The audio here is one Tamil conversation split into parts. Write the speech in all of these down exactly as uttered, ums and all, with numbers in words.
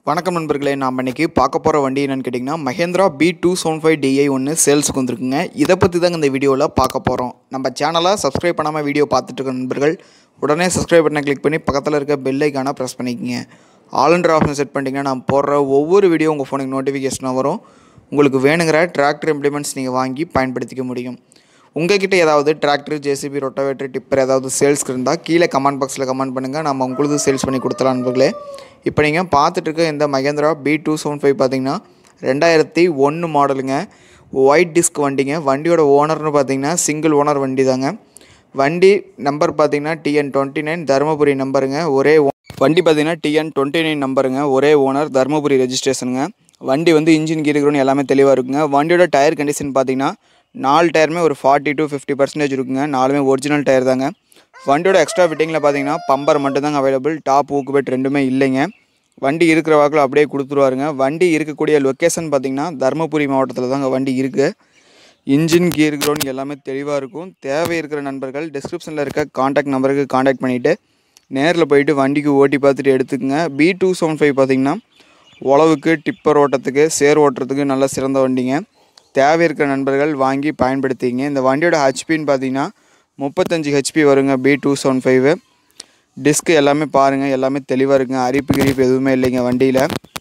வணக்கம் நண்பர்களே, நாம் இன்னைக்கு பார்க்க போகிற வண்டி என்னென்னு கேட்டிங்கன்னா Mahindra b two seventy-five D I ஒன்று சேல்ஸுக்கு வந்துருக்குங்க. இதை பற்றி தாங்க இந்த வீடியோவில் பார்க்க போகிறோம். நம்ம சேனலை சப்ஸ்கிரைப் பண்ணாமல் வீடியோ பார்த்துட்டு இருக்க நண்பர்கள் உடனே சப்ஸ்கிரைப் பட்டனை கிளிக் பண்ணி பக்கத்தில் இருக்க பெல் ஐக்கானை ப்ரெஸ் பண்ணிக்கோங்க. ஆல்ன்ற ஆப்ஷன் செட் பண்ணிட்டீங்கன்னா நான் போடுற ஒவ்வொரு வீடியோ உங்கள் ஃபோனுக்கு நோட்டிஃபிகேஷனாக வரும். உங்களுக்கு வேணுங்கிற டிராக்டர் இம்ப்ளிமெண்ட்ஸ் நீங்கள் வாங்கி பயன்படுத்திக்க முடியும். உங்கள்கிட்ட ஏதாவது டிராக்டர், ஜேசிபி, ரொட்டாவேட்டர், டிப்பர் ஏதாவது சேல்ஸ்க்கு இருந்தால் கீழே கமெண்ட் பாக்ஸில் கமெண்ட் பண்ணுங்கள். நம்ம உங்களுக்கு சேல்ஸ் பண்ணி கொடுத்தலாம் நண்பர்களே. இப்போ நீங்கள் பார்த்துட்டு இருக்க இந்த Mahindra b two seventy-five பார்த்தீங்கன்னா ரெண்டாயிரத்தி ஒன்று மாடலுங்க. ஒயிட் டிஸ்க் வண்டிங்க. வண்டியோட ஓனர்னு பார்த்தீங்கன்னா சிங்கிள் ஓனர் வண்டி தாங்க. வண்டி நம்பர் பார்த்தீங்கன்னா T N twenty-nine தருமபுரி நம்பருங்க. ஒரே வண்டி பார்த்தீங்கன்னா T N twenty-nine நம்பருங்க. ஒரே ஓனர், தருமபுரி ரெஜிஸ்ட்ரேஷனுங்க. வண்டி வந்து இன்ஜின் கீர் கிரவுண்ட் எல்லாமே தெளிவாக இருக்குங்க. வண்டியோட டயர் கண்டிஷன் பார்த்தீங்கன்னா நாலு டயருமே ஒரு ஃபார்ட்டி டு ஃபிஃப்டி பர்சன்டேஜ் இருக்குங்க. நாலுமே ஒரிஜினல் டயர் தாங்க. வண்டியோட எக்ஸ்ட்ரா ஃபிட்டிங்கில் பார்த்தீங்கன்னா பம்பர் மட்டும் தாங்க அவைலபிள். டாப் ஊக்கு பெட் ரெண்டுமே இல்லைங்க. வண்டி இருக்கிற வாக்கில் அப்படியே கொடுத்துருவாருங்க. வண்டி இருக்கக்கூடிய லொக்கேஷன் பார்த்தீங்கன்னா தருமபுரி மாவட்டத்தில் தாங்க வண்டி இருக்குது. இன்ஜின் கீர் கிரவுண்ட் எல்லாமே தெளிவாக இருக்கும். தேவை இருக்கிற நண்பர்கள் டிஸ்கிரிப்ஷனில் இருக்க காண்டாக்ட் நம்பருக்கு காண்டாக்ட் பண்ணிவிட்டு நேரில் போயிட்டு வண்டிக்கு ஓட்டி பார்த்துட்டு எடுத்துக்கங்க. b two seventy-five பார்த்தீங்கன்னா உழவுக்கு, டிப்பர் ஓட்டத்துக்கு, சேர் ஓட்டுறதுக்கு நல்ல சிறந்த வண்டிங்க. தேவை இருக்கிற நண்பர்கள் வாங்கி பயன்படுத்திங்க. இந்த வண்டியோட ஹெச்பின்னு பார்த்தீங்கன்னா முப்பத்தஞ்சு ஹெச்பி வருங்க. b two seventy-five டிஸ்க்கு எல்லாமே பாருங்கள், எல்லாமே தெளிவாக இருக்குங்க. அரிப்பு கிரிப்பு எதுவுமே இல்லைங்க வண்டியில்.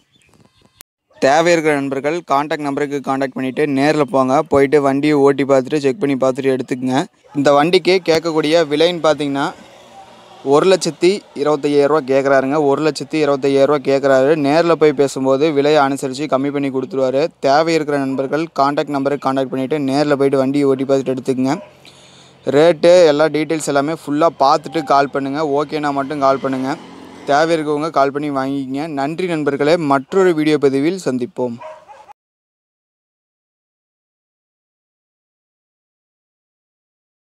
தேவை இருக்கிற நண்பர்கள் காண்டாக்ட் நம்பருக்கு காண்டாக்ட் பண்ணிவிட்டு நேரில் போங்க. போயிட்டு வண்டியை ஓட்டி பார்த்துட்டு செக் பண்ணி பார்த்துட்டு எடுத்துக்கங்க. இந்த வண்டிக்கு கேட்கக்கூடிய விலைன்னு பார்த்தீங்கன்னா ஒரு லட்சத்தி இருபத்தையாயிரரூவா கேட்குறாருங்க. ஒரு லட்சத்தி இருபத்தையாயிரரூவா கேட்குறாரு. நேரில் போய் பேசும்போது விலையை அனுசரித்து கம்மி பண்ணி கொடுத்துருவாரு. தேவை இருக்கிற நண்பர்கள் காண்டாக்ட் நம்பருக்கு காண்டாக்ட் பண்ணிவிட்டு நேரில் போய்ட்டு வண்டியை ஓட்டி பார்த்துட்டு எடுத்துக்கங்க. ரேட்டு எல்லா டீட்டெயில்ஸ் எல்லாமே ஃபுல்லாக பார்த்துட்டு கால் பண்ணுங்கள். ஓகேனா மட்டும் கால் பண்ணுங்கள். தேவை இருக்கவங்க கால் பண்ணி வாங்கிக்கிங்க. நன்றி நண்பர்களே. மற்றொரு வீடியோ பதிவில் சந்திப்போம்.